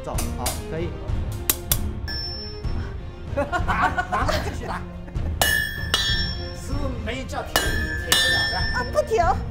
走，好，可以。 马上继续打。师傅没叫停不了的。 啊，不停。